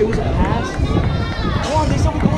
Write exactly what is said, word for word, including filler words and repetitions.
it was a pass. Come on, they said we go